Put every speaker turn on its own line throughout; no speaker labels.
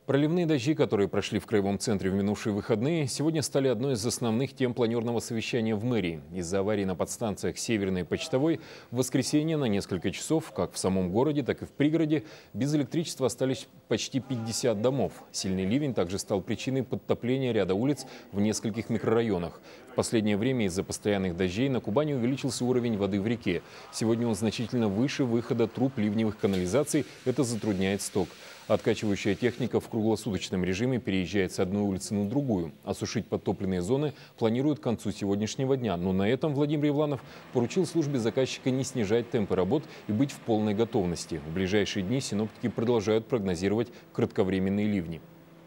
Проливные дожди, которые прошли в краевом центре в минувшие выходные, сегодня стали одной из основных тем планерного совещания в мэрии. Из-за аварий на подстанциях Северной и Почтовой в воскресенье на несколько часов, как в самом городе, так и в пригороде, без электричества остались почти 50 домов. Сильный ливень также стал причиной подтопления ряда улиц в нескольких микрорайонах. В последнее время из-за постоянных дождей на Кубани увеличился уровень воды в реке. Сегодня он значительно выше выхода труб ливневых канализаций. Это затрудняет сток. Откачивающая техника в круглосуточном режиме переезжает с одной улицы на другую. Осушить подтопленные зоны планируют к концу сегодняшнего дня. Но на этом Владимир Евланов поручил службе заказчика не снижать темпы работ и быть в полной готовности. В ближайшие дни синоптики продолжают прогнозировать кратковременные ливни.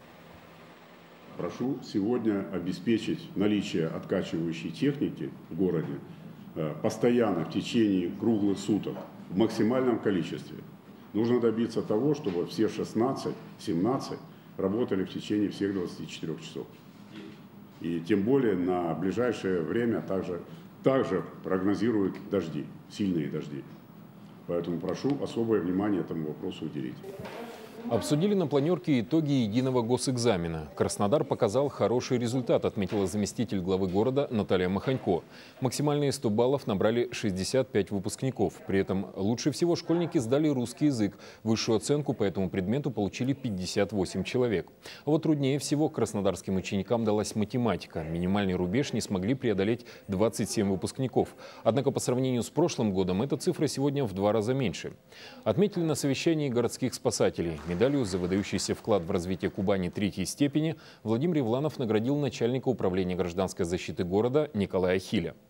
Прошу сегодня обеспечить наличие откачивающей техники в городе постоянно в течение круглых суток в максимальном количестве. Нужно добиться того, чтобы все 16-17 работали в течение всех 24 часов. И тем более на ближайшее время также прогнозируют дожди, сильные дожди. Поэтому прошу особое внимание этому вопросу уделить.
Обсудили на планерке итоги единого госэкзамена. Краснодар показал хороший результат, отметила заместитель главы города Наталья Маханько. Максимальные 100 баллов набрали 65 выпускников. При этом лучше всего школьники сдали русский язык. Высшую оценку по этому предмету получили 58 человек. А вот труднее всего краснодарским ученикам далась математика. Минимальный рубеж не смогли преодолеть 27 выпускников. Однако по сравнению с прошлым годом эта цифра сегодня в 2 раза меньше. Отметили на совещании городских спасателей. Медалью за выдающийся вклад в развитие Кубани 3-й степени Владимир Евланов наградил начальника управления гражданской защиты города Николая Хиля.